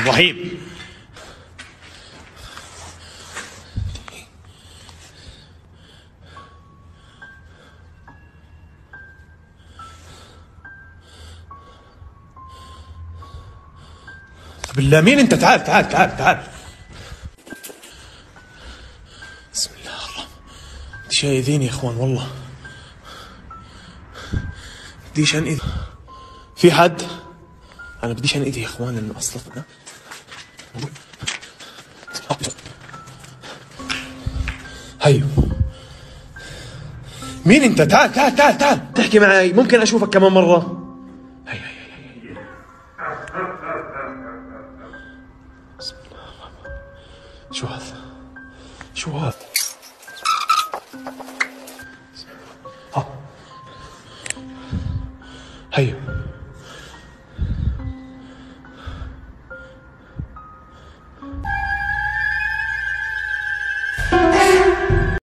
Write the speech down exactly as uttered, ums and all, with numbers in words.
الرحيم. بالله مين انت؟ تعال تعال تعال تعال. بسم الله الرحمن. بديش اذيني يا اخوان والله. بديش انقذ. في حد؟ انا بديش انقذ يا اخوان لانه اصلا هيو. مين انت؟ تعال تعال تعال تعال تحكي معي. ممكن اشوفك كمان مرة؟ هي هي هي هي. بسم الله الرحمن. شو هذا؟ شو هذا؟ ها هيو.